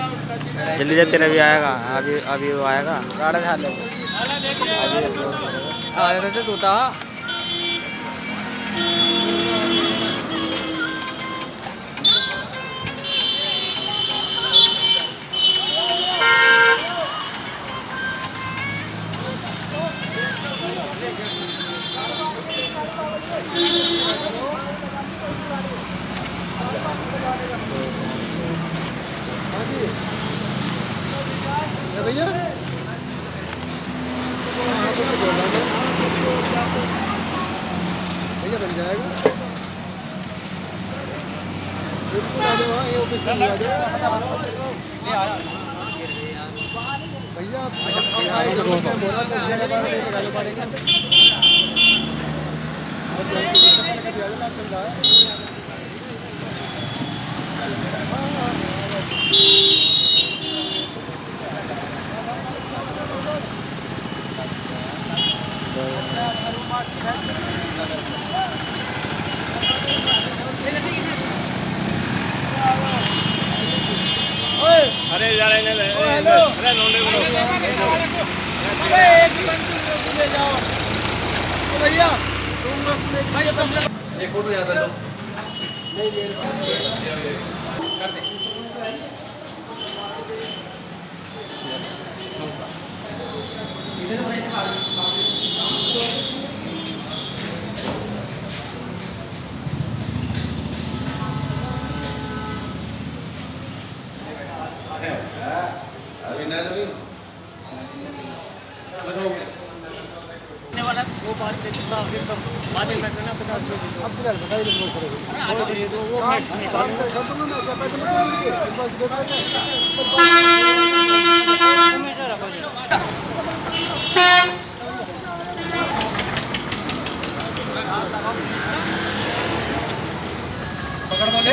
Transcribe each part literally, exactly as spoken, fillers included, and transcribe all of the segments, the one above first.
जल्दी से तेरा भी आएगा, अभी अभी वो आएगा। गाड़ा झाड़ ले आ रहे थे तू था। भैया भैया बन जाएगा। बिल्कुल आ जाओ, ये ऑफिस में आ जाओ भैया। बोला दस ग्यारह बार निकालो पड़ेगा। चल रहा है अरे यार हेलो अरे लोने बोलो अरे एक बंदी ले जाओ भैया तुम लोग भाई एक फोटो याद लो। नहीं कर दे वाला वो बात बाद में करना पचास रुपये अब फिलहाल बताइए लोग करेंगे वो मैक्स पकड़ दो ले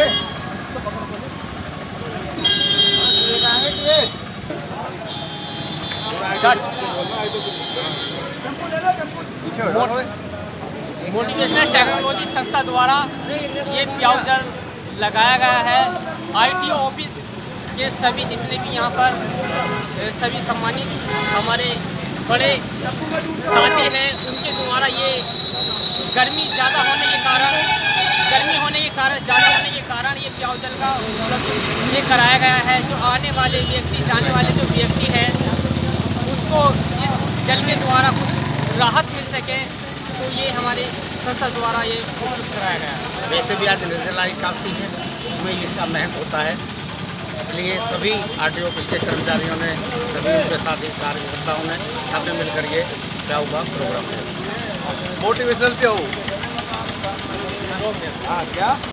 मोटिवेशनल टेक्नोलॉजी संस्था द्वारा ये प्याऊ जल लगाया गया है। आईटी ऑफिस के सभी जितने भी यहाँ पर सभी सम्मानित हमारे बड़े साथी हैं, उनके द्वारा ये गर्मी ज़्यादा होने के कारण गर्मी होने के कारण ज़्यादा होने के कारण ये प्याऊ जल का उपलब्ध ये कराया गया है। जो आने वाले व्यक्ति जाने वाले जो व्यक्ति हैं उसको इस जल के द्वारा कुछ राहत मिल सके, तो ये हमारे संस्था द्वारा ये उपलब्ध कराया गया है। वैसे भी आज निर्जला एकादशी है, उसमें इसका महत्व होता है, इसलिए सभी आर टी ऑफिस के कर्मचारियों ने सभी उनके साथी कार्यकर्ताओं ने साथ में मिलकर ये प्याऊ का प्रोग्राम किया। मोटिवेशनल प्याऊ। हाँ क्या